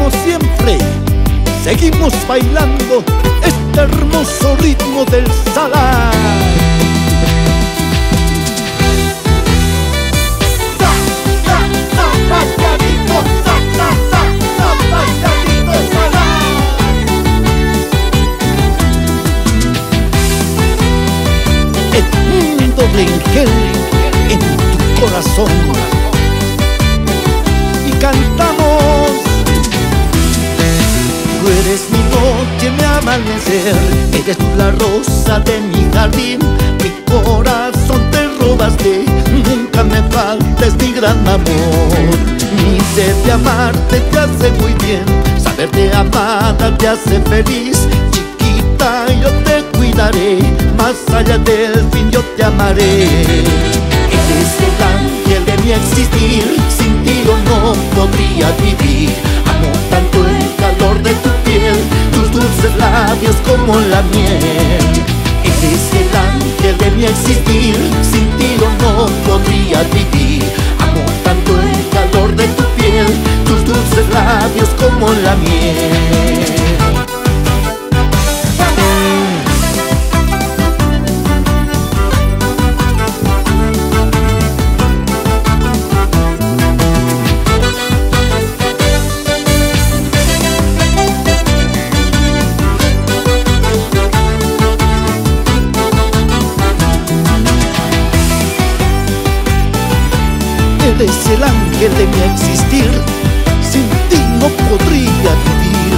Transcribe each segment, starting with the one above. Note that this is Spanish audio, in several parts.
como siempre, seguimos bailando este hermoso ritmo del Salar. Edmundo Rengel en tu corazón. Y cantamos: tú eres mi noche, mi amanecer, eres tú la rosa de mi jardín. Mi corazón te robaste, nunca me faltes mi gran amor. Mi sed de amarte te hace muy bien, saberte amada te hace feliz. Chiquita, yo te cuidaré, más allá del fin yo te amaré. Eres el ángel de mi existir, sin ti yo no podría vivir. Amo tanto el calor de tu piel, tus dulces labios como la miel. Eres el ángel de mi existir, sin ti yo no podría vivir. Amo tanto el calor de tu piel, tus dulces labios como la miel. Eres el ángel de mi existir, sin ti no podría vivir.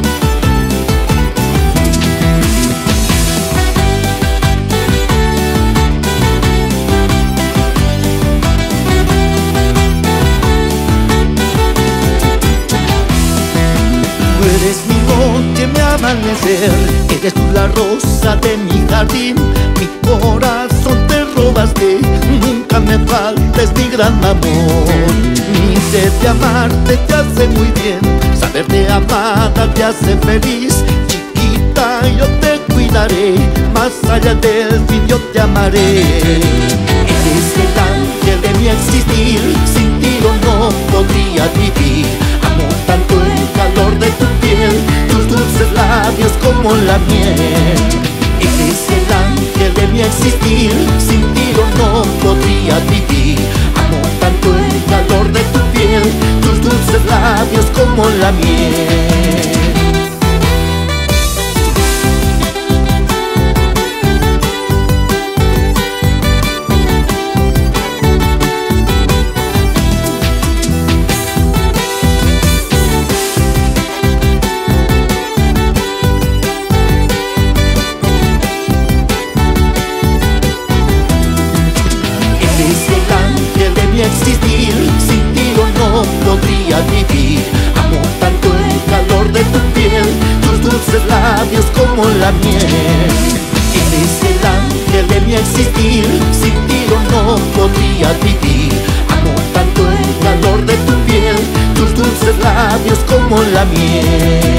Tú eres mi noche, mi amanecer, eres tú la rosa de mi jardín. Mi corazón te robaste, nunca me faltes mi gran amor. Mi sed de amarte te hace muy bien, saberte amada te hace feliz. Chiquita, yo te cuidaré, más allá del fin yo te amaré. Eres el ángel de mi existir, sin ti yo no podría vivir. Amo tanto el calor de tu piel, tus dulces labios como la miel. Eres el ángel de mi existir, sin ti yo no podría vivir. Amo tanto el calor de tu piel, tus dulces labios como la miel. Existir, sin ti yo no podría vivir. Amo tanto el calor de tu piel, tus dulces labios como la miel. Eres el ángel de mi existir, sin ti yo no podría vivir. Amo tanto el calor de tu piel, tus dulces labios como la miel.